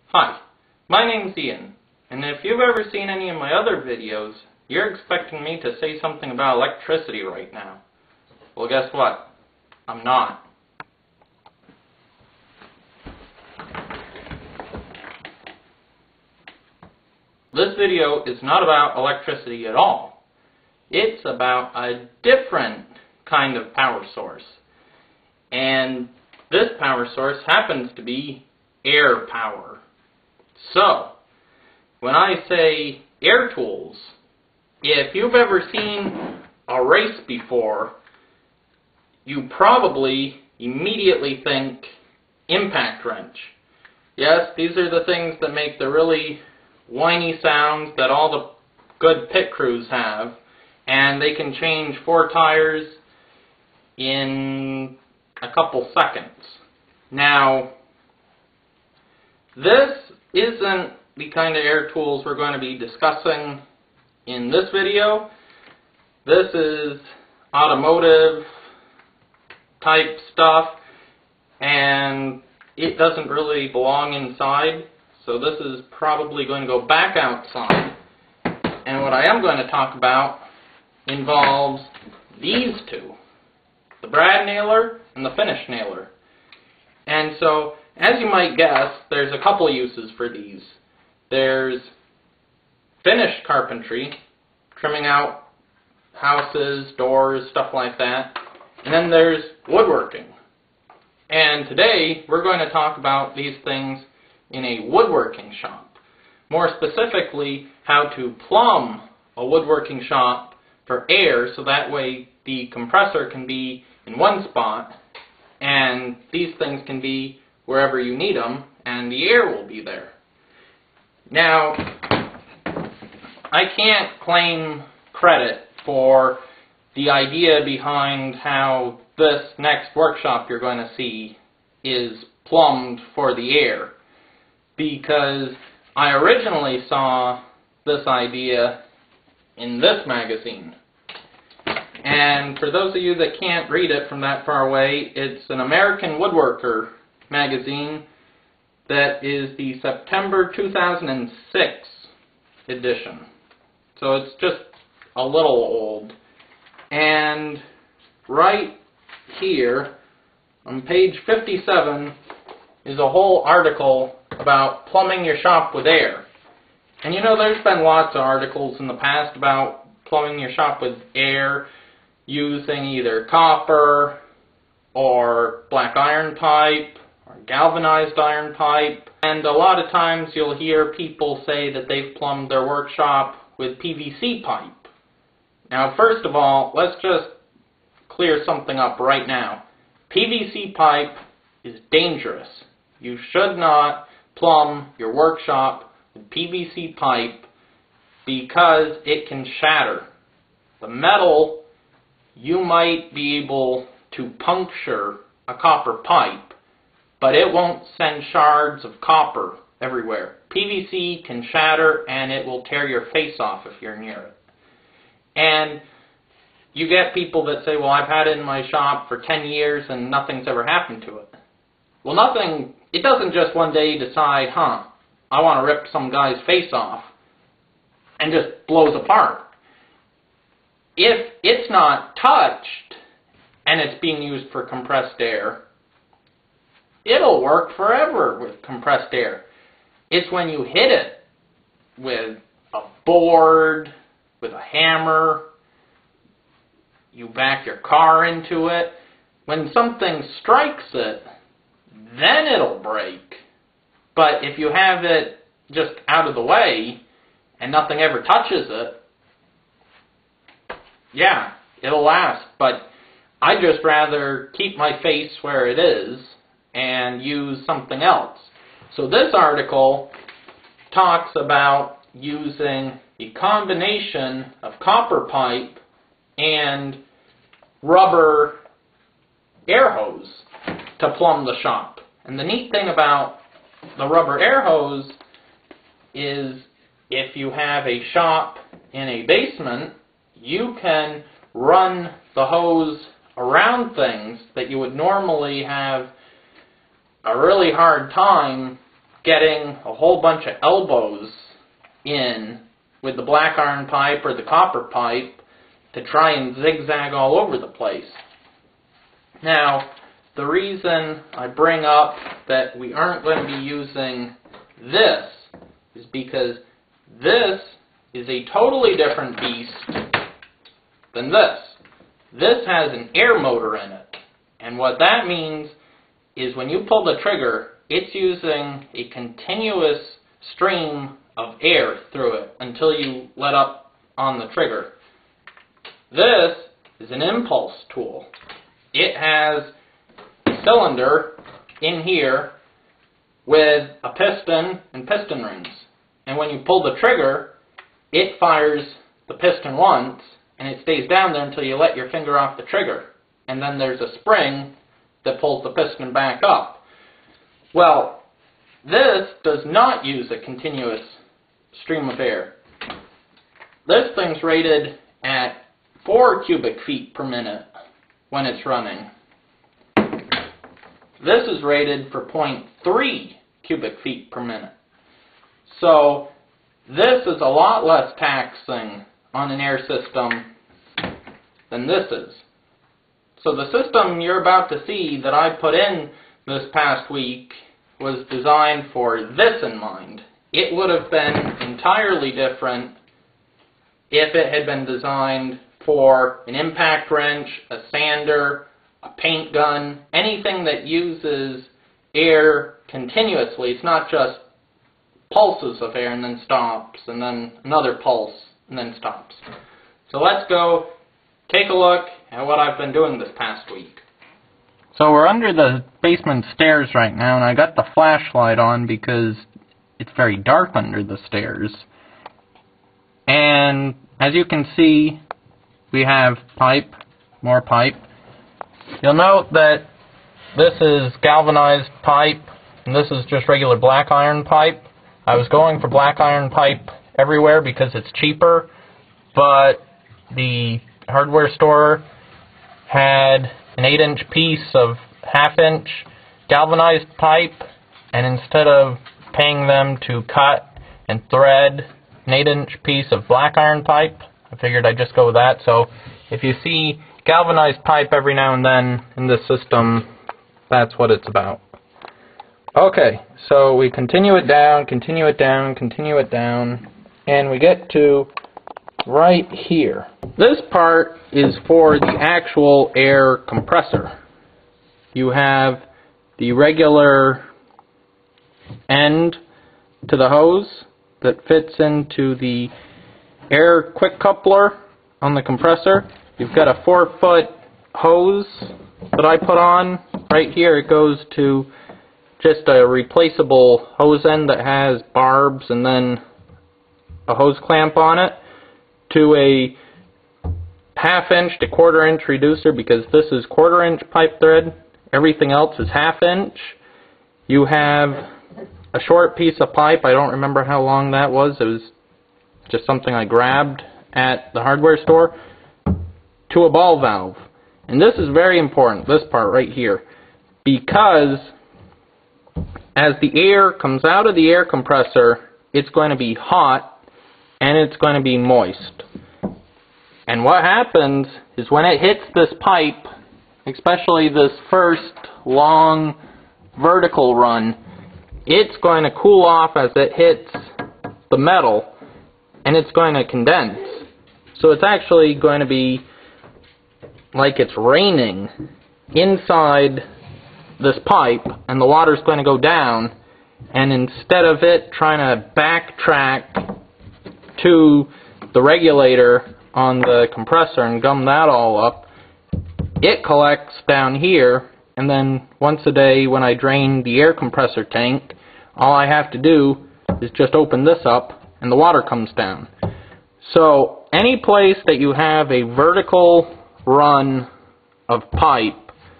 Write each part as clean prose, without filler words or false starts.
Hi, my name's Iain, and if you've ever seen any of my other videos, you're expecting me to say something about electricity right now. Well, guess what? I'm not. This video is not about electricity at all. It's about a different kind of power source. And this power source happens to be air power. So, when I say air tools, if you've ever seen a race before, you probably immediately think impact wrench. Yes, these are the things that make the really whiny sounds that all the good pit crews have, and they can change 4 tires in a couple seconds. Now, this isn't the kind of air tools we're going to be discussing in this video. This is automotive type stuff, and it doesn't really belong inside, so this is probably going to go back outside. And what I am going to talk about involves these two, the brad nailer and the finish nailer. And so, as you might guess, there's a couple uses for these. There's finished carpentry, trimming out houses, doors, stuff like that. And then there's woodworking. And today, we're going to talk about these things in a woodworking shop. More specifically, how to plumb a woodworking shop for air, so that way the compressor can be in one spot, and these things can be wherever you need them, and the air will be there. Now, I can't claim credit for the idea behind how this next workshop you're going to see is plumbed for the air, because I originally saw this idea in this magazine. And for those of you that can't read it from that far away, it's an American Woodworker magazine that is the September 2006 edition. So it's just a little old. And right here on page 57 is a whole article about plumbing your shop with air. And you know, there's been lots of articles in the past about plumbing your shop with air using either copper or black iron pipe or galvanized iron pipe. And a lot of times you'll hear people say that they've plumbed their workshop with PVC pipe. Now, first of all, let's just clear something up right now. PVC pipe is dangerous. You should not plumb your workshop with PVC pipe because it can shatter. The metal, you might be able to puncture a copper pipe, but it won't send shards of copper everywhere. PVC can shatter and it will tear your face off if you're near it. And you get people that say, well, I've had it in my shop for 10 years and nothing's ever happened to it. Well, it doesn't just one day decide, I want to rip some guy's face off, and just blows apart. If it's not touched and it's being used for compressed air, it'll work forever with compressed air. It's when you hit it with a board, with a hammer, you back your car into it, when something strikes it, then it'll break. But if you have it just out of the way and nothing ever touches it, yeah, it'll last. But I'd just rather keep my face where it is and use something else. So this article talks about using a combination of copper pipe and rubber air hose to plumb the shop. And the neat thing about the rubber air hose is if you have a shop in a basement, you can run the hose around things that you would normally have a really hard time getting a whole bunch of elbows in with the black iron pipe or the copper pipe to try and zigzag all over the place. Now, the reason I bring up that we aren't going to be using this is because this is a totally different beast than this. This has an air motor in it. And what that means is when you pull the trigger, it's using a continuous stream of air through it until you let up on the trigger. This is an impulse tool. It has a cylinder in here with a piston and piston rings. And when you pull the trigger, it fires the piston once, and it stays down there until you let your finger off the trigger. And then there's a spring that pulls the piston back up. Well, this does not use a continuous stream of air. This thing's rated at 4 cubic feet per minute when it's running. This is rated for 0.3 cubic feet per minute. So this is a lot less taxing on an air system than this is. So the system you're about to see that I put in this past week was designed for this in mind. It would have been entirely different if it had been designed for an impact wrench, a sander, a paint gun, anything that uses air continuously. It's not just pulses of air and then stops, and then another pulse and then stops. So let's go take a look at what I've been doing this past week. So we're under the basement stairs right now, and I got the flashlight on because it's very dark under the stairs. And as you can see, we have pipe, more pipe. You'll note that this is galvanized pipe, and this is just regular black iron pipe. I was going for black iron pipe everywhere because it's cheaper, but the hardware store had an 8-inch piece of 1/2-inch galvanized pipe, and instead of paying them to cut and thread an 8-inch piece of black iron pipe, I figured I'd just go with that. So if you see galvanized pipe every now and then in this system, that's what it's about. Okay, so we continue it down, continue it down, continue it down, and we get to right here. This part is for the actual air compressor. You have the regular end to the hose that fits into the air quick coupler on the compressor. You've got a 4-foot hose that I put on right here. It goes to just a replaceable hose end that has barbs and then a hose clamp on it, to a 1/2-inch to 1/4-inch reducer, because this is 1/4-inch pipe thread. Everything else is 1/2-inch. You have a short piece of pipe. I don't remember how long that was. It was just something I grabbed at the hardware store, to a ball valve. And this is very important, this part right here, because as the air comes out of the air compressor, it's going to be hot and it's going to be moist. And what happens is when it hits this pipe, especially this first long vertical run, it's going to cool off as it hits the metal, and it's going to condense. So it's actually going to be like it's raining inside this pipe, and the water's going to go down, and instead of it trying to backtrack to the regulator on the compressor and gum that all up, it collects down here, and then once a day when I drain the air compressor tank, all I have to do is just open this up and the water comes down. So any place that you have a vertical run of pipe,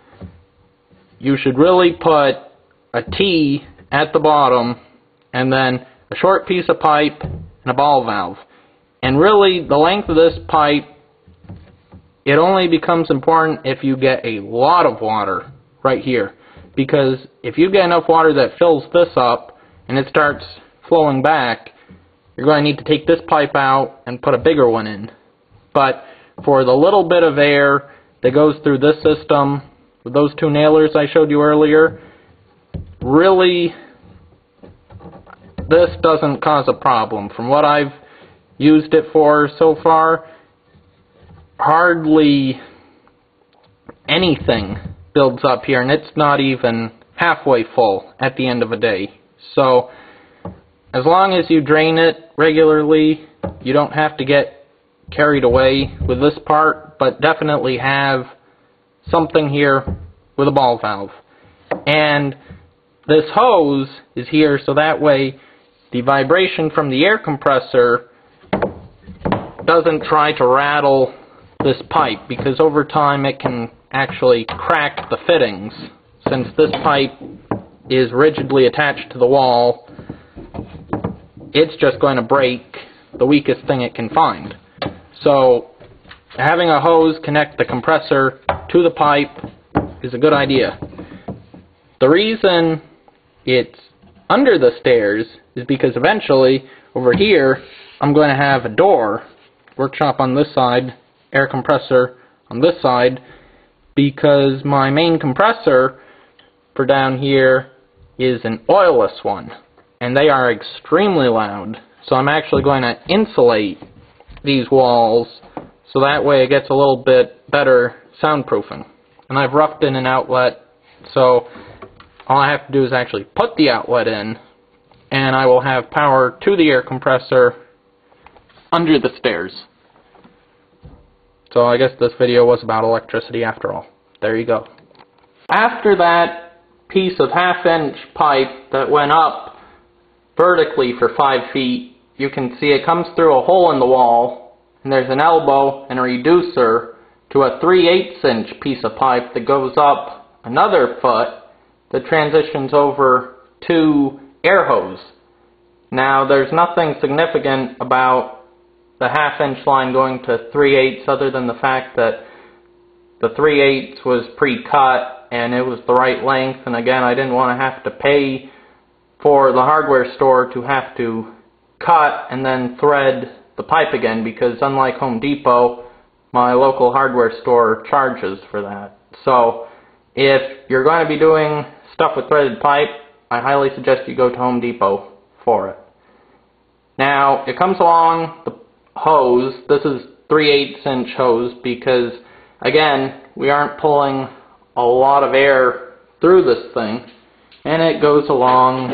you should really put a T at the bottom and then a short piece of pipe and a ball valve. And really, the length of this pipe, it only becomes important if you get a lot of water right here. Because if you get enough water that fills this up, and it starts flowing back, you're going to need to take this pipe out and put a bigger one in. But for the little bit of air that goes through this system, with those two nailers I showed you earlier, really, this doesn't cause a problem. From what I've used it for so far, hardly anything builds up here, and it's not even halfway full at the end of a day. So as long as you drain it regularly, you don't have to get carried away with this part, but definitely have something here with a ball valve. And this hose is here so that way the vibration from the air compressor doesn't try to rattle this pipe, because over time it can actually crack the fittings. Since this pipe is rigidly attached to the wall, it's just going to break the weakest thing it can find. So having a hose connect the compressor to the pipe is a good idea. The reason it's under the stairs is because eventually over here I'm going to have a door, workshop on this side, air compressor on this side, because my main compressor for down here is an oilless one, and they are extremely loud. So I'm actually going to insulate these walls so that way it gets a little bit better soundproofing. And I've roughed in an outlet, so all I have to do is actually put the outlet in, and I will have power to the air compressor under the stairs. So I guess this video was about electricity after all. There you go. After that piece of 1/2-inch pipe that went up vertically for 5 feet, you can see it comes through a hole in the wall, and there's an elbow and a reducer to a 3/8-inch piece of pipe that goes up another foot that transitions over to air hose. Now there's nothing significant about the 1/2-inch line going to 3/8 other than the fact that the 3/8 was pre-cut and it was the right length, and again I didn't want to have to pay for the hardware store to have to cut and then thread the pipe again, because unlike Home Depot, my local hardware store charges for that. So if you're going to be doing stuff with threaded pipe, I highly suggest you go to Home Depot for it. Now it comes along the hose. This is 3/8-inch hose because again we aren't pulling a lot of air through this thing, and it goes along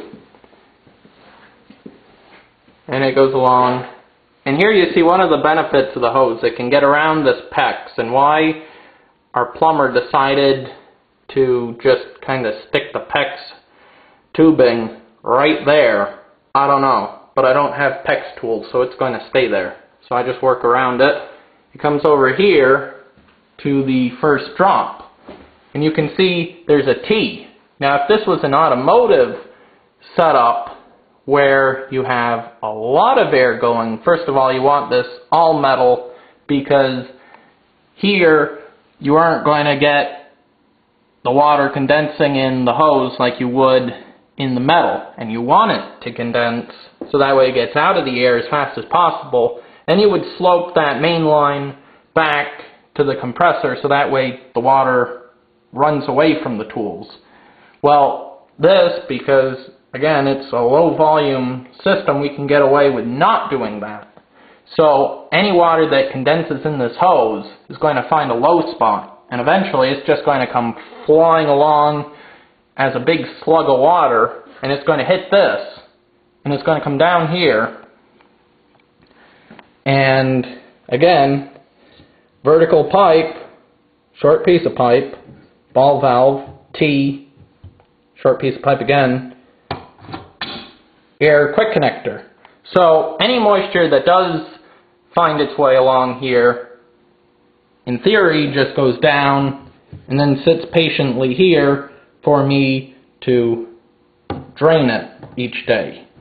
and here you see one of the benefits of the hose. It can get around this PEX, and why our plumber decided to just kind of stick the PEX tubing right there, I don't know, but I don't have PEX tools, so it's going to stay there. So I just work around it. It comes over here to the first drop, and you can see there's a T. Now if this was an automotive setup where you have a lot of air going, first of all you want this all metal, because here you aren't going to get the water condensing in the hose like you would in the metal, and you want it to condense so that way it gets out of the air as fast as possible. Then you would slope that main line back to the compressor so that way the water runs away from the tools. Well, this, because again it's a low volume system, we can get away with not doing that. So any water that condenses in this hose is going to find a low spot, and eventually it's just going to come flying along as a big slug of water, and it's going to hit this, and it's going to come down here, and again, vertical pipe, short piece of pipe, ball valve, T, short piece of pipe again, air quick connector. So any moisture that does find its way along here, in theory, just goes down and then sits patiently here for me to drain it each day.